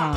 gmail.com.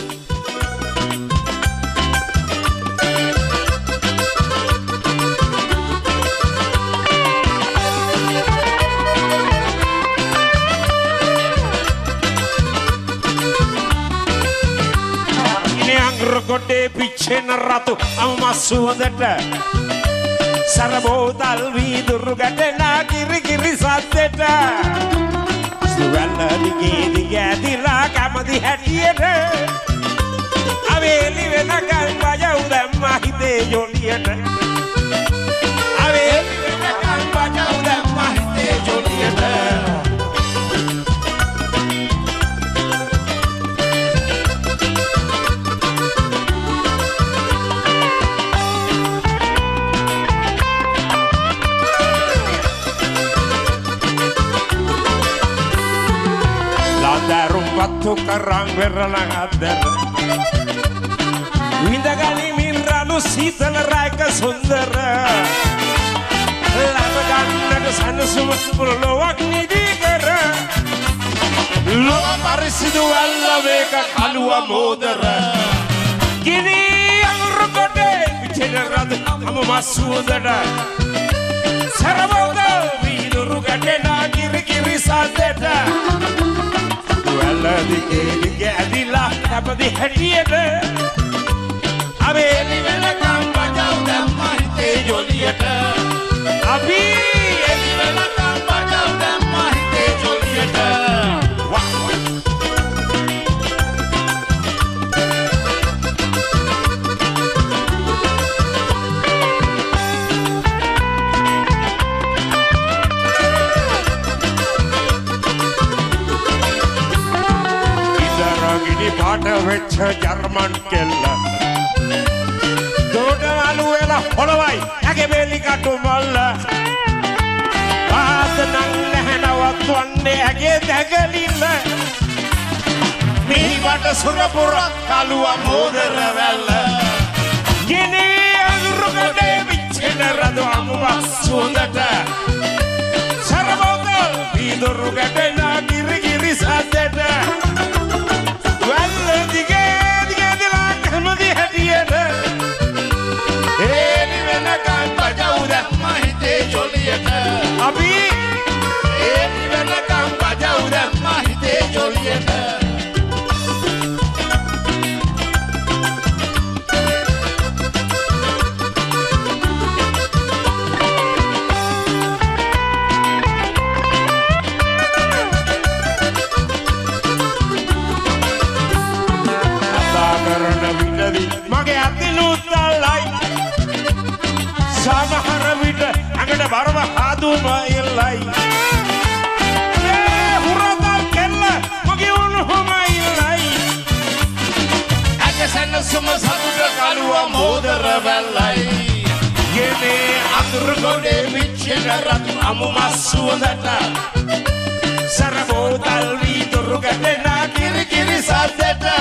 Gede pichen ratu amasuadata sarabodal viduru gadena kiri kiri sateta suwalla digi gadila kamadi hadiyata aveli venakan bajauda mahite joliyata aveli venakan bajauda mahite joliyata Batu karang berlang adar Winda kali miranu sital raika sundara Lama ganna kesana semua lo agni digara Lo parisidu alla veka kalua modara Gini yang rokode bicara ratu kamu masudara Sarabauda viduru gadena kiri kiri sadeta Wala digi adila kapadi hadiyata Abeli vela kamba jauda mahite joliyata Abi eli vela kamba jauda mahite joliyata Wah පාට වෙච්ච German කෙල්ල දොඩවලු වෙලා හොලවයි යගේ බෙලි කටු මල්ල ආත නං නැහනවත් වන්නේ යගේ දැගලිල්ල මේ වට සුරපුර කලුව මෝදර වැල්ල ගිනි අඳුරුකඩේ විච්චෙන රඳ අමුවක් සුවඳට සරබෝත වීදුරු ගැටෙන කිරි කිරි සද්දට Walla dige dila kamadi hadiyata Eli vena kan bajauda mahite joliyata Abi Eli vena kan bajauda mahite joliyata Mage atinutalai samahara vida angada barwa haduma illai huratal kella mage unhuma illai akasanna suma saduda kaluwa modara vallai yene andurgode vichena ratu amu masudata sarabodal viduru gadena kiri kiri sadeta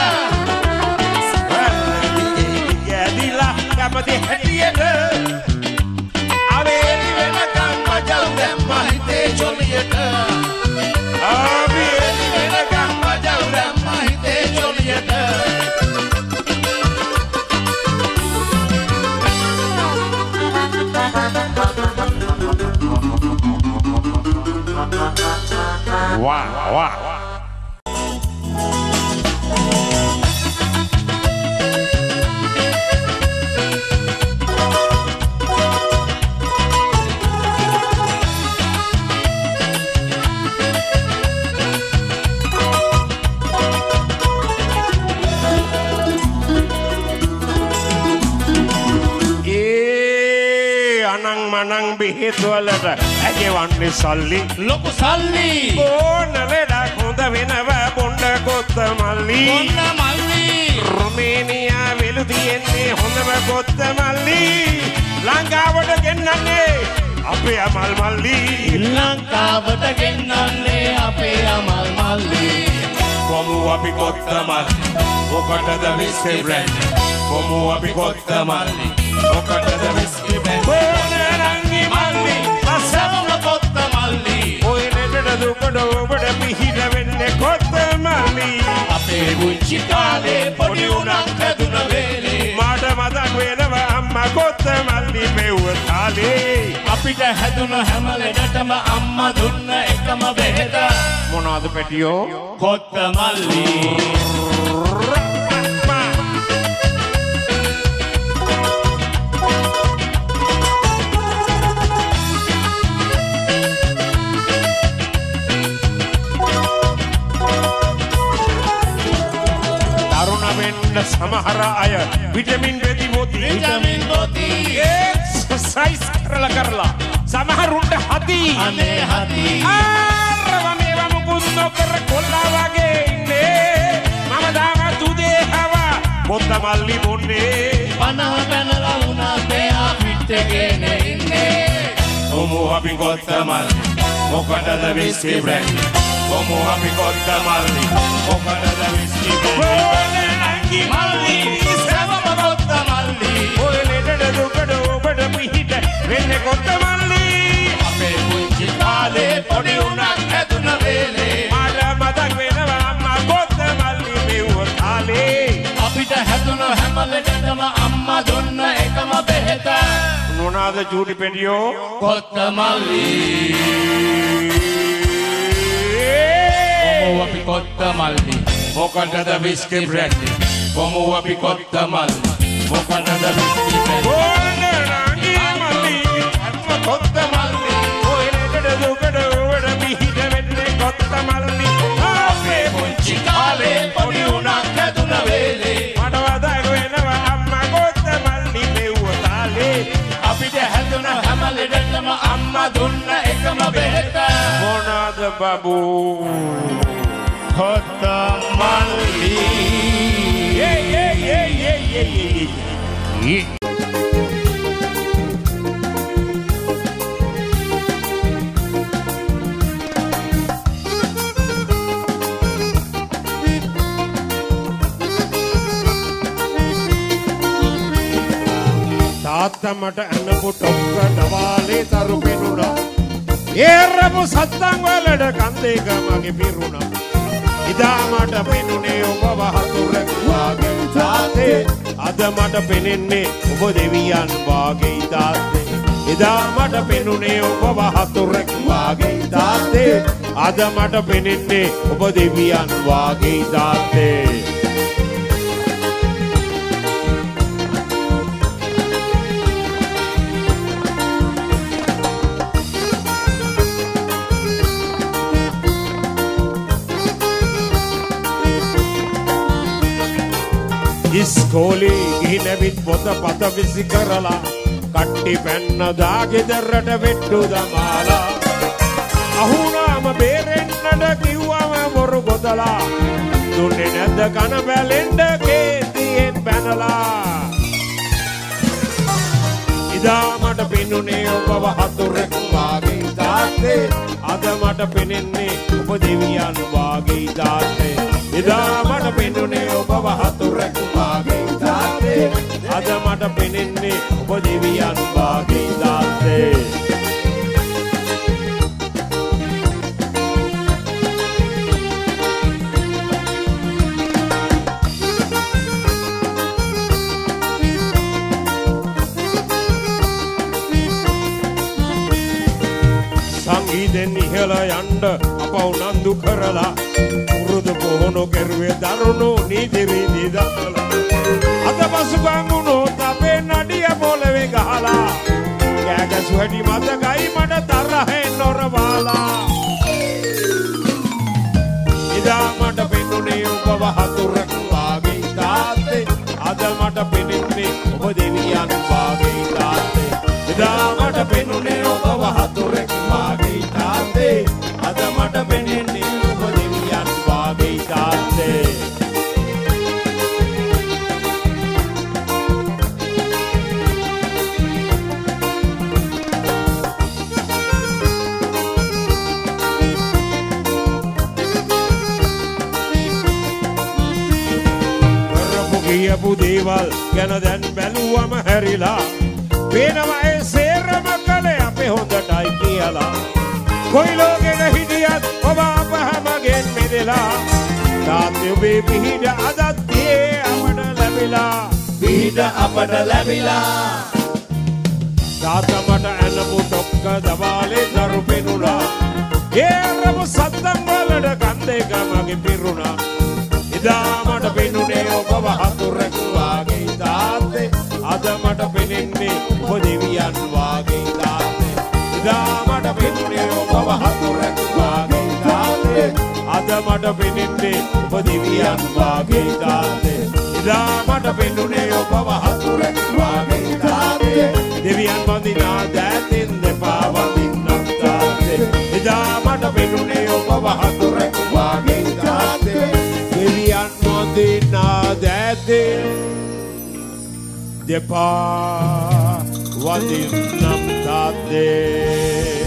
Kapati hadiyata Abeli venakan bajauda mahite joliyata Abeli venakan bajauda mahite joliyata Wah wah Manang bihit walata age wanne salli loku salli ona leda konda venawa bonda kotta malli Romania velu tiyenne hondama kotta malli Lankawata gennanne ape amal malli Lankawata gennanne ape amal malli Komu api kotta malli okatada whiskey brand Komu api kotta malli okatada whiskey brand Malli, asavla kotta malli. Oy nedada dukada obada pihila venne kotta malli. Ape bunchi kala පොඩි උණක් හැදුන වේලේ මට මතක් වෙනවා අම්මා කොත්තමල්ලි මෙව්ව තාලේ අපිට හැදුන හැම ලෙඩටම අම්මා දුන්න එකම බෙහෙත මොනවද පැටියෝ කොත්තමල්ලි සමහර අය විටමින් බෙදි බොති එක්සර්සයිස් කරලා සමහරුන්ට හති අනේ හති ආරව මේවා මුකුත් නොකර කොල්ලා වගේ ඉන්නේ මම දාගත් උදේ හවා කොත්තමල්ලි බොන්නේ 50 පැනලා වුණා මෙයා පිටේගෙන ඉන්නේ කොමු අපි කොත්තමල්ලි මොකටද විස්කි බ්‍රෑන්ඩි කොමු අපි කොත්තමල්ලි මොකටද විස්කි බ්‍රෑන්ඩි මල්ලි සමම කොත්තමල්ලි ඔය ලෙඩට දුකට ඔබට පිහිට වෙන්නේ කොත්තමල්ලි අපේ පුංචි කාලේ පොඩි උණක් හැදුන වේලේ මට මතක් වෙනවා අම්මා කොත්තමල්ලි මෙව්ව තාලේ අපිට හැදුන හැම ලෙඩටම අම්මා දුන්න එකම බෙහෙත මොනවාද චූටි පෙඩියෝ කොත්තමල්ලි කොමු අපි කොත්තමල්ලි මොකටද විස්කි බ්‍රෑන්ඩි කොමු අපි කොත්තමල්ලි මොකටද විස්කි බ්‍රෑන්ඩි ඕනරංගි මල්ලි අම්මා කොත්තමල්ලි ඔය ලෙඩට දුකට ඔබට පිහිට වෙන්නේ කොත්තමල්ලි අපේ පුංචි කාලේ පොඩි උණක් හැදුන වේලේ මට මතක් වෙනවා අම්මා කොත්තමල්ලි මෙව්ව තාලේ අපිට හැදුන හැම ලෙඩටම අම්මා දුන්න එකම බෙහෙත මොනවාද බබූ කොත්තමල්ලි තාත්තා මට අන්නපු ටොක්ක දවාලේ තරු පෙනුණා ඒරපු සත්තං වලට කන්දේක මගේ පිරුණා ඉදා මට පෙනුනේ ඔබ වහතුරෙක් වාගේ තාත්තේ අද මට පෙනෙන්නේ ඔබ දෙවියන් වාගේ තාත්තේ ඉදා මට පෙනුනේ ඔබ වහතුරෙක් වාගේ තාත්තේ අද මට පෙනෙන්නේ ඔබ දෙවියන් වාගේ තාත්තේ ඉස්කෝලේ ගිහින් ඇවිත් පොතපත විසි කරලා කට්ටි පැන්න දාගෙදරට වෙට්ටු දමාලා අහුනාම බේරෙන්නට කිව්වම බොරු ගොතලා දුන්නේ නැද්ද කන බැලෙන්න කේතියෙන් පැනලා ඉදා මට පෙනුනේ ඔබ වහතුරෙක් වාගේ තාත්තේ අද මට පෙනෙන්නේ ඔබ දෙවියන් වාගේ තාත්තේ ඉදා මට පෙනුනේ ඔබ වහතුරෙක් වාගේ තාත්තේ අද මට පෙනෙන්නේ ඔබ දෙවියන් වාගේ තාත්තේ සංගීතෙන් ඉහළ යන්න අප උනන්දු කරලා පුරුදු පුහුණු කෙරුවේ දරුණු නීති රීති දක්වලා අද පසුබංගුණොත් අපේ නඩිය පොළවේ ගහලා කෑගසු හැටි මතකයි මට තරහෙන් නොරවාලා ඉදා මට පෙනුනේ ඔබ වහතුරෙක් වාගේ තාත්තේ අද මට පෙනෙන්නේ ඔබ දෙවියන් වාගේ තාත්තේ ඉදා මට පෙනුනේ ඔබ වහතුරෙක් වාගේ තාත්තේ අද මට පෙනෙන්නේ ඔබ දෙවියන් වාගේ තාත්තේ කියපු දේවල් ගැන දැන් බැලුවම හැරිලා පේනවා ඒ සේරම කලේ අපේ හොඳටයි කියලා කොයි ලෝකෙක හිටියත් ඔබ අප හැමගෙන් මිදෙලා තාත්තේ ඔබේ පිහිට අදත් තියේ අපට ඉඩ අපට ලැබිලා තාත්තා මට ඇනපු ඩොක්ක දවාලේ දරු පෙනුණා ඒ අරපු සද්දම් වලට කන් දෙක මගේ පිරුණා එදා මට පෙනුනේ ඔබ වහතුරෙක් වාගේ තාත්තේ අද මට පෙනෙන්නේ ඔබ දෙවියන් වාගේ තාත්තේ එදා මට පෙනුනේ ඔබ වහතුරෙක් වාගේ තාත්තේ අද මට පෙනෙන්නේ ඔබ දෙවියන් වාගේ තාත්තේ එදා මට පෙනුනේ ඔබ වහතුරෙක් වාගේ තාත්තේ දෙවියන් වඳිනා දෑතින් දෙපා වඳින්නම් තාත්තේ එදා මට පෙනුනේ ඔබ වහතුරෙක් වාගේ තාත්තේ දෙවියන් වඳිනා දෑතින් දෙපා වඳින්නම් තාත්තේ